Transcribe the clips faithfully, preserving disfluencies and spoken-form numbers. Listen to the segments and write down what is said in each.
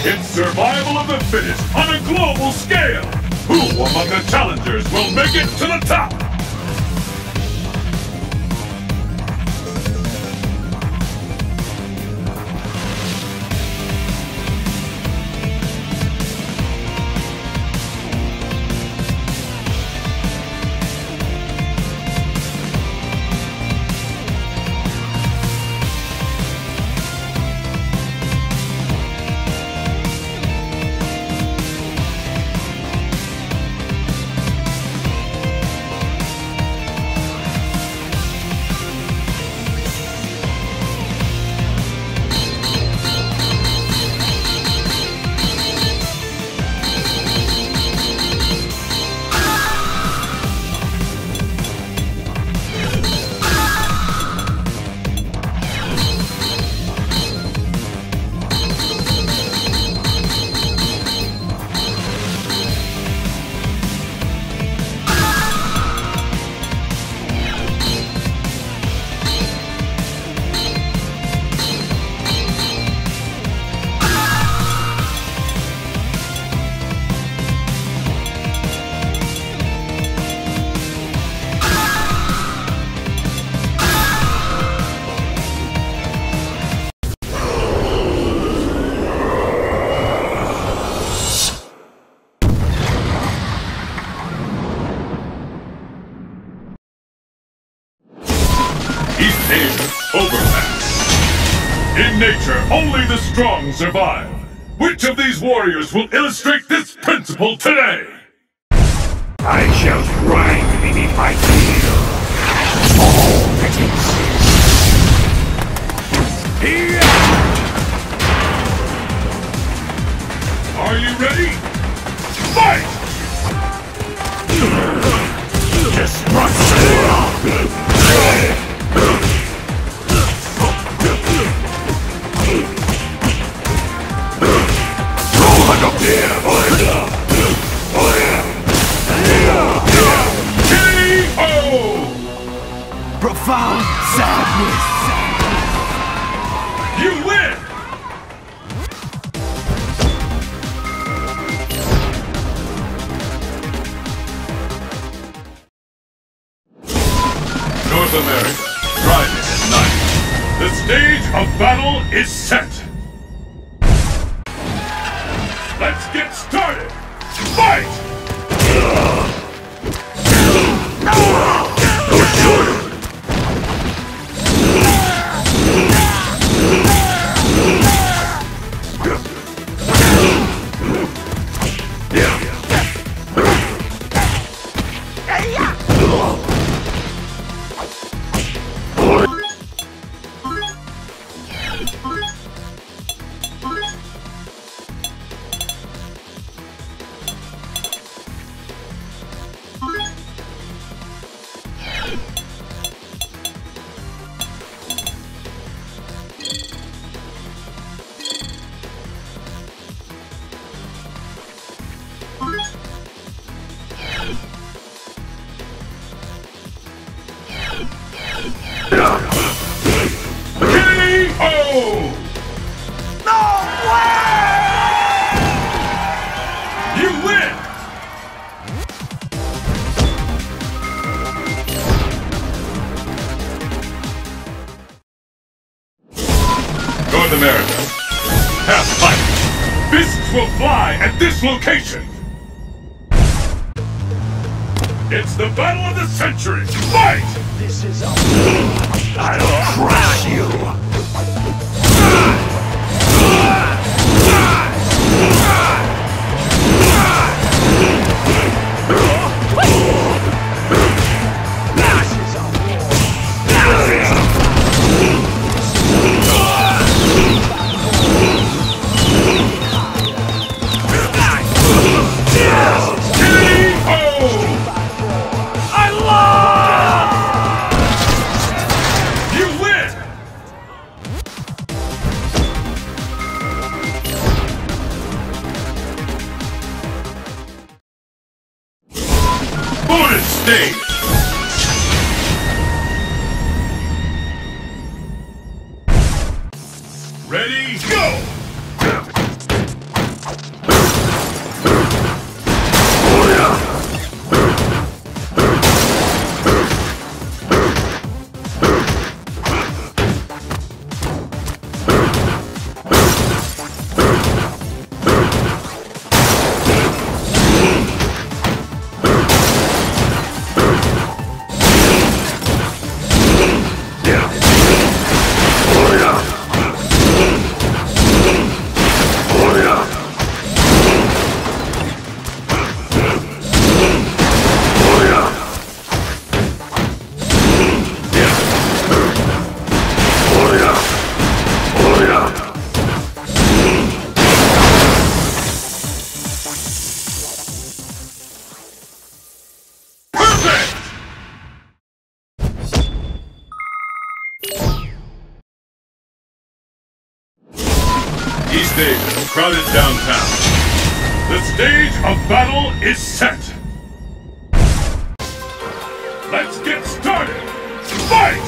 It's survival of the fittest on a global scale! Who among the challengers will make it to the top? In nature, only the strong survive. Which of these warriors will illustrate this principle today? I shall grind beneath my heel all that exists. Are you ready? Fight! Destruction! Profound sadness. You win! North America, driving at night. The stage of battle is set. Let's get started! Fight! North America, half fight. Fists will fly at this location. It's the battle of the century. Fight! This is a... I'll crush you. Bonus stage! Ready, go! East Asia, crowded downtown. The stage of battle is set. Let's get started. Fight!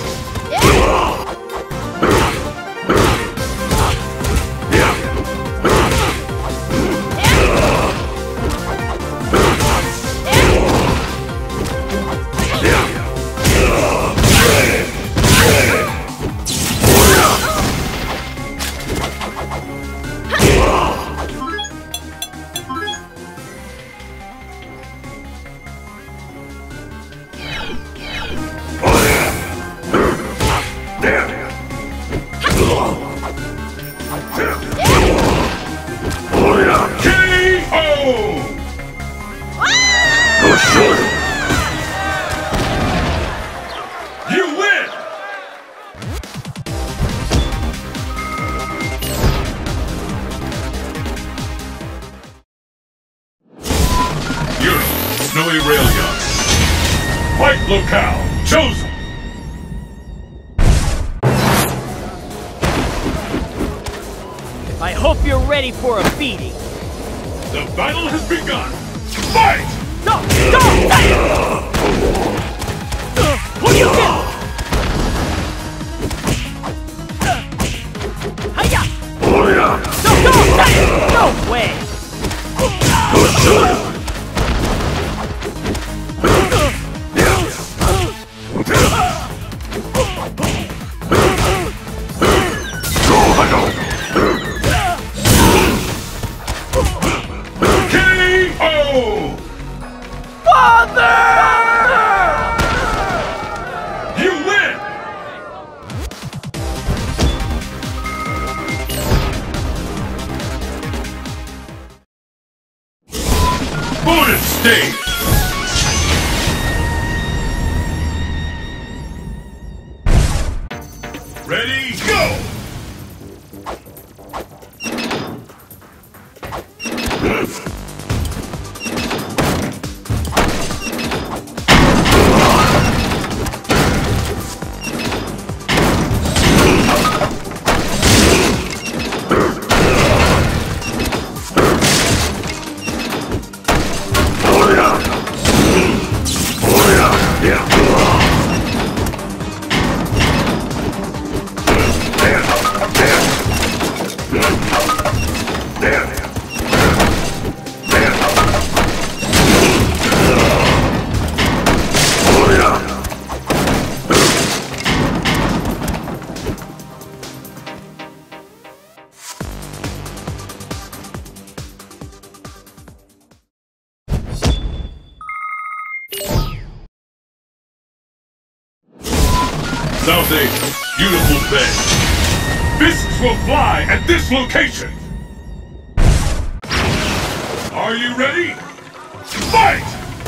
Snowy rail yard. Fight locale chosen. I hope you're ready for a beating. The battle has begun. Fight! Go! Go! What do you do? Hiya! No! Go! No way! Bonus stage! Ready, go! South Asia, beautiful bay. Fists will fly at this location. Are you ready? Fight!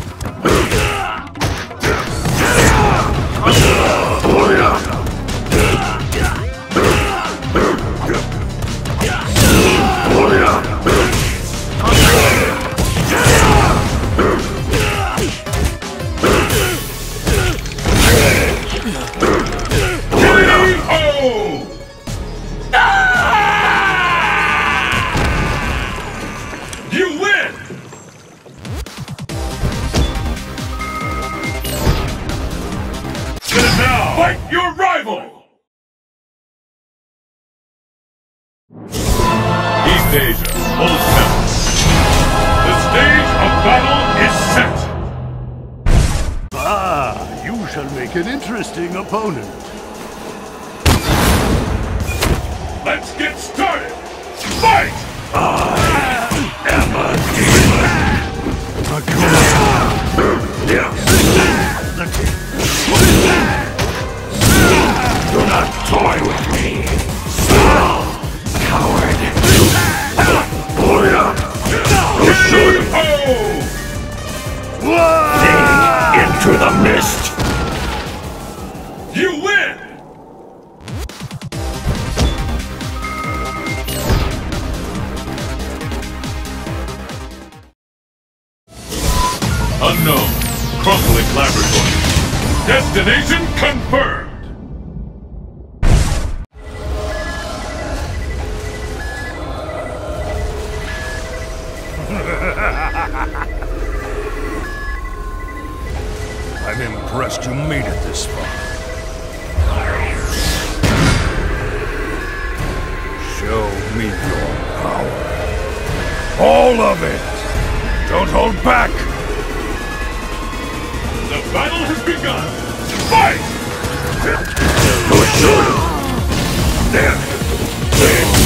You win! And now, fight your rival! East Asia, Old Town. The stage of battle is set! Ah, you shall make an interesting opponent. Let's get started! Fight! I am a demon! Do not toy with me! Coward! Fade into the mist! You win! Unknown. Crumbling laboratory. Destination confirmed! me your power. All of it! Don't hold back! The battle has begun! Fight! There. There.